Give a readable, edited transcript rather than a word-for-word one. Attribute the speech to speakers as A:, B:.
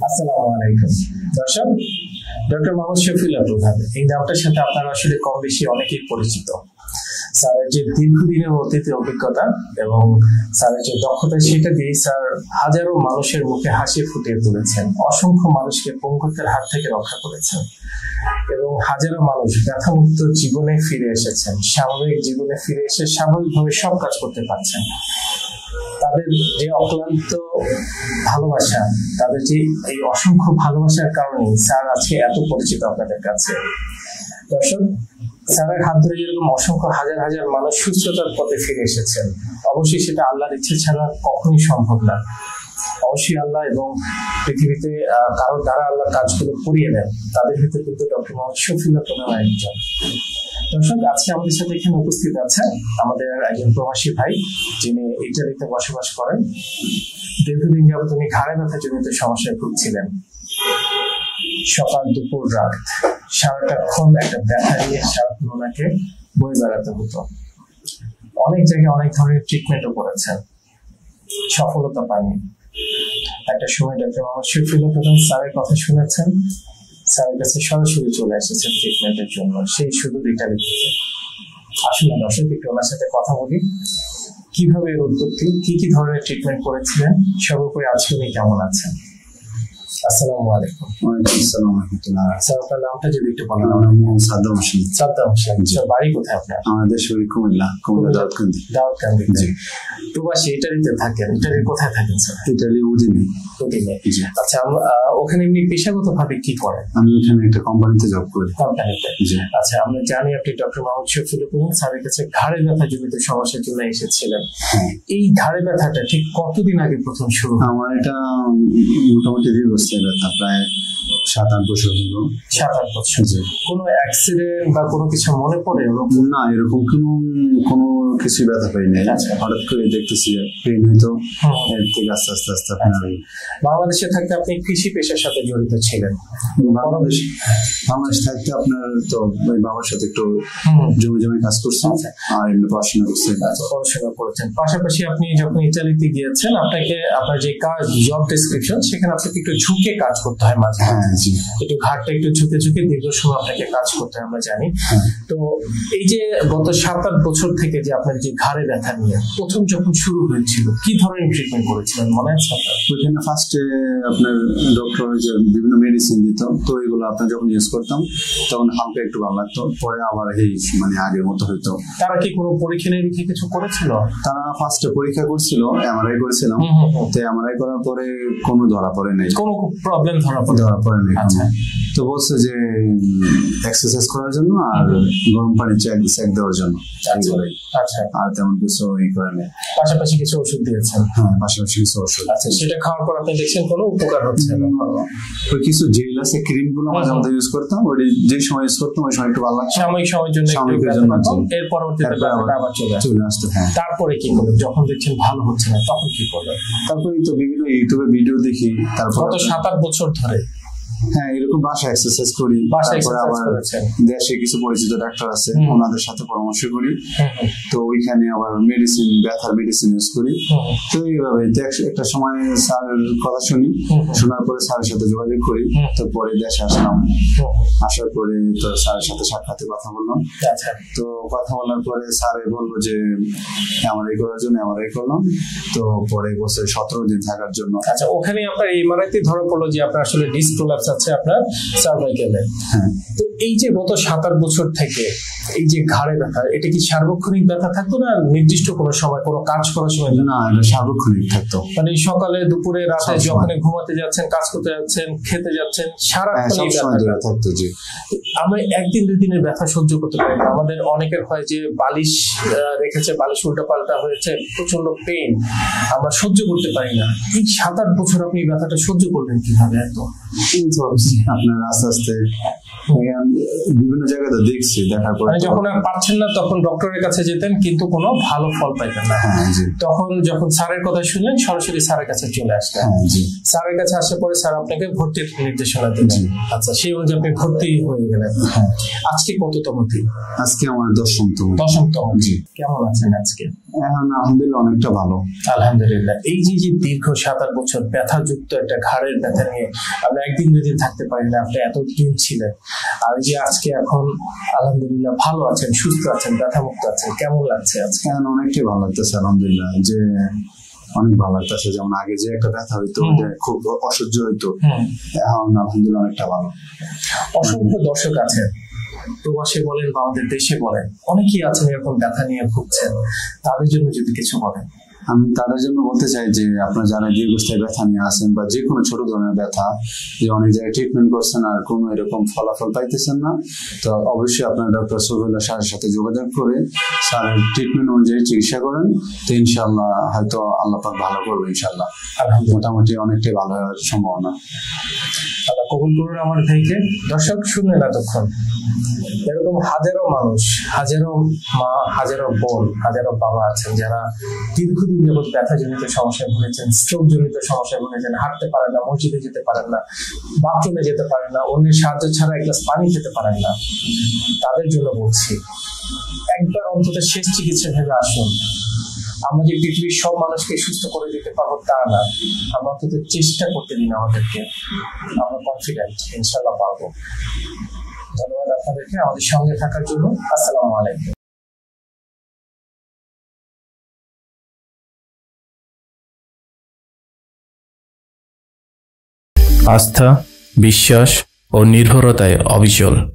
A: আসসালামু আলাইকুম দর্শক, ডক্টর.Md.Shafiullah প্রধান এই নামটার সাথে আপনারা আসলে কম বেশি অনেকেই পরিচিত। স্যারের যে দীর্ঘদিনের অতীত অভিজ্ঞতা এবং স্যারের যে দক্ষতা, সেটা দিয়ে স্যার হাজারো মানুষের মুখে হাসি ফুটিয়ে তুলেছেন, অসংখ্য মানুষকে পঙ্গুত্বের হাত থেকে রক্ষা করেছেন এবং হাজারো মানুষ ব্যথামুক্ত জীবনে ফিরে এসেছেন, স্বাভাবিক জীবনে ফিরে এসে স্বাভাবিকভাবে সব কাজ করতে পারছেন। তাদের যে অক্লান্ত ভালোবাসা, তাদের যে এই অসংখ্য ভালোবাসার কারণে স্যার আজকে এত পরিচিত আপনাদের কাছে। দর্শক, স্যারের হাত ধরে যেরকম অসংখ্য হাজার হাজার মানুষ সুস্থতার পথে ফিরে এসেছেন, অবশ্যই সেটা আল্লাহর ইচ্ছে ছাড়া কখনোই সম্ভব না। অবশ্যই আল্লাহ এবং পৃথিবীতে কারো দ্বারা আল্লাহ কাজগুলো করিয়ে দেন, তাদের ভিতরে কিন্তু ডক্টর.Md.Shafiullah প্রধান একজন। দর্শক, আজকে আমাদের সাথে এখানে উপস্থিত আছেন আমাদের একজন প্রবাসী ভাই, যিনি ইটালিতে বসবাস করেন। দীর্ঘদিন যাবত উনি ঘাড়ে ব্যথা জনিত সমস্যায় ভুগছিলেন। সকাল দুপুর রাত সারাটাক্ষণ একটা ব্যথা নিয়ে সারাক্ষণ ওনাকে বয়ে বেড়াতে হতো। অনেক জায়গায় অনেক ধরনের ট্রিটমেন্টও করেছেন, সফলতা পায়নি। একটা সময় ডক্টর.Md.Shafiullah প্রধান স্যারের কথা শুনেছেন, স্যারের কাছে সরাসরি চলে এসেছেন ট্রিটমেন্টের জন্য, সেই শুধু ইটালি থেকে। আসলে দর্শক, একটু ওনার সাথে কথা বলি, কিভাবে এর উৎপত্তি, কি ধরনের ট্রিটমেন্ট করেছিলেন, সর্বোপরি আজকে উনি কেমন আছেন। আসসালামু আলাইকুম।
B: ওয়ালাইকুম আসসালাম ওয়া রাহমাতুল্লাহ।
A: স্যার, আপনার নামটা যদি একটু বলেন।
B: সাদ্দাম হোসেন।
A: সাদ্দাম হোসেন, বাড়ি কোথায় আপনার?
B: আমাদের শরীর কুমিল্লা, দাউদকান্দি।
A: দাউদকান্দি। প্রবাসী ইটালিতে থাকেন, ইটালির কোথায় থাকেন স্যার?
B: ইটালি উদিনে।
A: আচ্ছা, ওখানে এমনি পেশাগত ভাবে কি করেন?
B: আমি এখানে একটা কোম্পানিতে জব করি।
A: কোম্পানিতে? আচ্ছা, আমরা জানি আপনি ডক্টর.Md.Shafiullah প্রধান স্যারের কাছে ঘাড়ে ব্যথা জনিত সমস্যার জন্য এসেছিলেন। এই ঘাড়ে ব্যথাটা ঠিক কতদিন আগে প্রথম শুরু?
B: আমার এটা মোটামুটি দীর্ঘস্থায়ী ব্যথা, প্রায় 7-8 বছর হলো।
A: 7-8 বছর? কোনো অ্যাক্সিডেন্ট বা কোনো কিছু মনে পড়ে?
B: না, এরকম কোনো কিছু ব্যথা পাইনি। হঠাৎ করে দেখতেছি পেইন হইতো, এর থেকে আস্তে আস্তে আপনার।
A: বাংলাদেশে থাকতে আপনি কৃষি পেশার সাথে জড়িত ছিলেন?
B: বাংলাদেশ থাকতে আপনার তো বাবার সাথে একটু জমি কাজ করছেন আর এমনি পড়াশোনা করছেন।
A: পড়াশোনা করেছেন, পাশাপাশি আপনি যখন ইটালিতে গিয়েছেন, আপনাকে আপনার যে কাজ, জব ডেসক্রিপশন, সেখানে আপনাকে একটু ঝুঁকে কাজ করতে হয় মাঝে। একটু ঘাটটা একটু ঝুঁকে দীর্ঘ সময় আপনাকে কাজ করতে হয়, আমরা জানি। তো এই যে গত 7-8 বছর থেকে যে আপনার যে ঘাড়ে ব্যথা নিয়ে প্রথম যখন শুরু হয়েছিল, কি ধরনের ট্রিটমেন্ট করেছিলেন মনে আছে আপনার?
B: ওইখানে ফার্স্টে আপনার ডক্টর যে বিভিন্ন মেডিসিন দিত, তো এগুলো আপনার যখন ইউজ করতাম তখন হালকা একটু ভালো লাগতো, পরে আবার এই আগের মতো হইতো।
A: তারা কি কোনো পরীক্ষা নিরীক্ষা কিছু করেছিল?
B: তারা ফার্স্টে পরীক্ষা করছিল, এমআরআই করেছিলাম। তো এমআরআই করার পরে কোনো ধরা পড়ে নাই, কোনো
A: প্রবলেম ধরা পড়ে নাই।
B: তো বলছে যে এক্সারসাইজ করার জন্য আর গরম পানি চেক দেওয়ার জন্য, আর তেমন কিছু করে নেই।
A: পাশাপাশি কিছু ওষুধ দিয়েছেন?
B: হ্যাঁ, পাশাপাশি কিছু ওষুধ।
A: আচ্ছা, সেটা খাওয়ার পর আপনি দেখছেন কোনো উপকার হচ্ছে না?
B: ওই কিছু জেল আছে, ক্রিম গুলো মাঝে মধ্যে ইউজ করতাম, ওই যে সময় ইউজ করতাম ওই সময় একটু ভালো লাগতো,
A: সাময়িক সময়ের জন্য, এর পরবর্তীতে আবার চলে আসতো। হ্যাঁ, তারপরে কি করলেন যখন দেখছেন ভালো হচ্ছে না, তখন কি করলেন?
B: তারপরে তো বিভিন্ন ইউটিউবে ভিডিও দেখি, তারপর
A: গত 7-8 বছর ধরে
B: হ্যাঁ এরকম বাসায় এক্সারসাইজ করি। তারপরে আবার দেশে কিছু পরিচিত ডাক্তার আছে, ওনাদের সাথে পরামর্শ করি। তো ওইখানে আবার ব্যথার মেডিসিন ইউজ করি। তো এইভাবে একটা সময় স্যারের কথা শুনি, শোনার পরে স্যারের সাথে যোগাযোগ করি। তো পরে দেশে আসলাম, আসার পরে তো স্যারের সাথে সাক্ষাতে কথা বললাম। তো কথা বলার পরে স্যারে বললো যে এমআরআই করার জন্য এমআরআই করলাম। তো পরে বছরে 17 দিন থাকার জন্য।
A: আচ্ছা, ওখানে আপনার এমআরআইতে ধরা পড়লো যে আপনার আসলে ডিস্ক প্রলাপস আছে আপনার সার্ভাইকেলে। তো এই যে গত 7-8 বছর থেকে এই যে ঘাড়ে ব্যথা, এটা কি সার্বক্ষণিক ব্যথা থাকতো না নির্দিষ্ট কোনো সময়, কোনো কাজ করার সময়?
B: না, এটা সার্বক্ষণিক থাকতো।
A: মানে সকালে, দুপুরে, রাতে, যখন ঘুমাতে যাচ্ছেন, কাজ করতে যাচ্ছেন, খেতে যাচ্ছেন, সারাক্ষণ ব্যথা থাকতো। জি, আমরা 1-2 দিনের ব্যথা সহ্য করতে পারি না। আমাদের অনেকের হয় যে বালিশ রেখেছে, বালিশ উল্টা পাল্টা হয়েছে, প্রচন্ড পেইন, আমরা সহ্য করতে পারি না। এই 7-8 বছর আপনি ব্যথাটা সহ্য করলেন কিভাবে? এত
B: আপনার আস্তে আস্তে বিভিন্ন জায়গাতে দেখছি, দেখার পর
A: যখন আর পারছেন না তখন ডক্টরের কাছে যেতেন কিন্তু কোনো ভালো ফল পাইতেন না। তখন যখন স্যারের কথা শুনলেন সরাসরি স্যারের কাছে চলে আসলেন। স্যারের কাছে আসার পরে স্যার আপনাকে ভর্তির নির্দেশনা দিলেন। আচ্ছা, সেই অনুযায়ী আপনি ভর্তি হয়ে গেলেন। আজকে কততম দিন?
B: আজকে আমার 10ম।
A: কেমন আছেন আজকে?
B: এখন আলহামদুলিল্লাহ অনেকটা ভালো।
A: আলহামদুলিল্লাহ। এই যে দীর্ঘ 7-8 বছর ব্যথাযুক্ত একটা ঘাড়ের ব্যথা নিয়ে আমরা একদিন দুদিন থাকতে পারি না, আপনি এতদিন ছিলেন, আর যে আজকে এখন আলহামদুলিল্লাহ ভালো আছেন, সুস্থ আছেন, ব্যথামুক্ত আছেন, কেমন লাগছে আজকে?
B: এখন অনেকটাই ভালো লাগতেছে আলহামদুলিল্লাহ, যে অনেক ভালো লাগতেছে। যেমন আগে যে একটা ব্যথা হইতো, খুব অসহ্য হইতো, এখন আলহামদুলিল্লাহ অনেকটা ভালো।
A: অসংখ্য দর্শক আছেন, প্রবাসে বলেন বা আমাদের দেশে বলেন, অনেকেই আছেন এরকম ব্যথা নিয়ে ভুগছেন, তাদের জন্য যদি কিছু বলেন।
B: আমি তাদের জন্য বলতে চাই যে আপনারা যারা দীর্ঘস্থায়ী ব্যথা নিয়ে আসেন বা যে কোনো ছোট ধরনের ব্যথা, যে অনেক জায়গায় ট্রিটমেন্ট করছেন আর কোনো এরকম ফলাফল পাইতেছেন না, তো অবশ্যই আপনার ডক্টর শফিউল্লাহ স্যারের সাথে যোগাযোগ করে স্যারের ট্রিটমেন্ট অনুযায়ী চিকিৎসা করেন, তো ইনশাল্লাহ হয়তো আল্লাহ পাক ভালো করবে ইনশাল্লাহ। মোটামুটি অনেকটাই ভালো হওয়ার সম্ভাবনা।
A: আল্লাহ কবুল করুন আমার ভাইকে। দর্শক শুনলেন এতক্ষণ, এরকম হাজারো মানুষ, হাজারো মা, হাজারো বোন, হাজারো বাবা আছেন যারা দীর্ঘদিন যাবৎ ব্যথাজনিত সমস্যায় ভুগেছেন, স্ট্রোক জনিত সমস্যায় ভুগেছেন, হাঁটতে পারেন না, মসজিদে যেতে পারেন না, বাথরুমে যেতে পারেন না, অন্যের সাহায্য ছাড়া এক গ্লাস পানি খেতে পারেন না। তাদের জন্য বলছি, একবার অন্তত শেষ চিকিৎসা ভেবে আসুন। আমরা যে পৃথিবীর সব মানুষকে সুস্থ করে দিতে পারবো তা না, আমরা অন্তত চেষ্টা করতে দিন আমাদেরকে। আমরা কনফিডেন্ট ইনশাল্লাহ পারবো। ধন্যবাদ আপনাদেরকে আমাদের সঙ্গে থাকার জন্য। আসসালামু আলাইকুম।
C: আস্থা, বিশ্বাস ও নির্ভরতায় অবিচল।